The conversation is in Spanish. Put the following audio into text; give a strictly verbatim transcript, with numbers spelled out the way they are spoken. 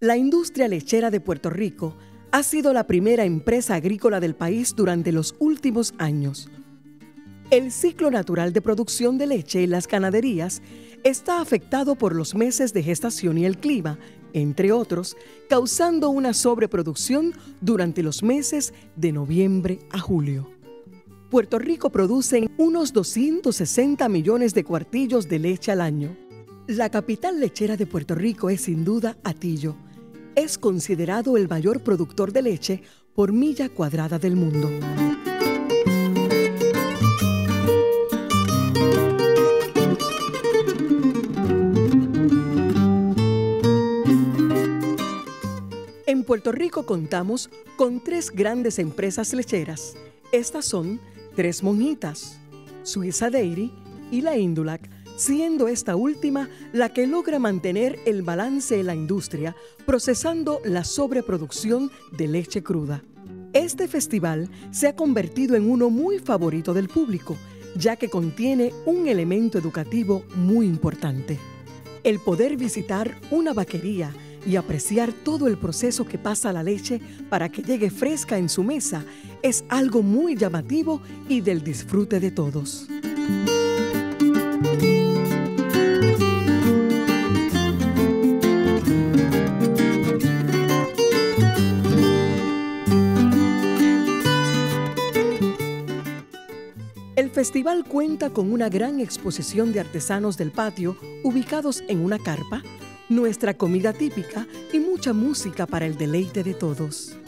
La industria lechera de Puerto Rico ha sido la primera empresa agrícola del país durante los últimos años. El ciclo natural de producción de leche en las ganaderías está afectado por los meses de gestación y el clima, entre otros, causando una sobreproducción durante los meses de noviembre a julio. Puerto Rico produce unos doscientos sesenta millones de cuartillos de leche al año. La capital lechera de Puerto Rico es sin duda Atillo. Es considerado el mayor productor de leche por milla cuadrada del mundo. En Puerto Rico contamos con tres grandes empresas lecheras. Estas son Tres Monjitas, Suiza Dairy y La Indulac, siendo esta última la que logra mantener el balance en la industria, procesando la sobreproducción de leche cruda. Este festival se ha convertido en uno muy favorito del público, ya que contiene un elemento educativo muy importante. El poder visitar una vaquería y apreciar todo el proceso que pasa la leche para que llegue fresca en su mesa es algo muy llamativo y del disfrute de todos. El festival cuenta con una gran exposición de artesanos del patio ubicados en una carpa, nuestra comida típica y mucha música para el deleite de todos.